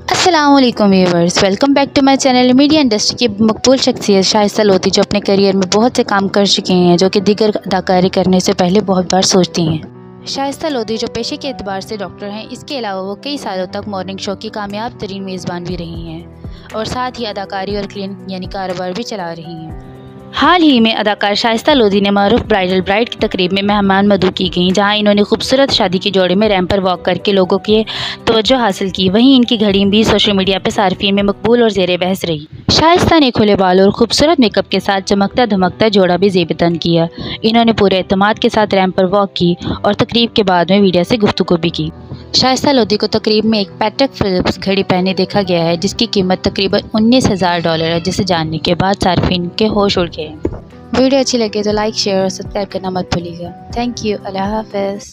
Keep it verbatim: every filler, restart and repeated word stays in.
अस्सलामुअलैकुम viewers, welcome back to my channel. Media industry की मकबूल शख्सियत शाइस्ता लोधी जो अपने करियर में बहुत से काम कर चुकी हैं, जो कि दीगर अदाकारी करने से पहले बहुत बार सोचती हैं। शाइस्ता लोधी जो पेशे के एतबार से डॉक्टर हैं, इसके अलावा वो कई सालों तक मॉर्निंग शो की कामयाब तरीन मेज़बान भी रही हैं और साथ ही अदाकारी और क्लिनिक यानी कारोबार भी चला रही हैं। हाल ही में अदाकार शाइस्ता लोधी ने मारूफ ब्राइडल ब्राइड की तकरीब में मेहमान मदऊ की गईं, जहां इन्होंने खूबसूरत शादी की जोड़ी में रैंप पर वॉक करके लोगों की तवज्जो हासिल की। वहीं इनकी घड़ी भी सोशल मीडिया पर सार्फिन में मकबूल और ज़ेर बहस रही। शाइस्ता ने खुले बाल और खूबसूरत मेकअप के साथ चमकता धमकता जोड़ा भी ज़ेबतन किया। इन्होंने पूरे एतमाद के साथ रैंप पर वॉक की और तकरीब के बाद में मीडिया से गुफ्तगू भी की। शाइस्ता लोधी को तकरीब में एक पैटेक फिलिप्स घड़ी पहने देखा गया है, जिसकी कीमत तकरीबन उन्नीस हज़ार डॉलर है, जिसे जानने के बाद सार्फिन के होश उड़ गए। वीडियो अच्छी लगे तो लाइक, शेयर और सब्सक्राइब करना मत भूलिएगा। Thank you. अल्लाह हाफ़िज़।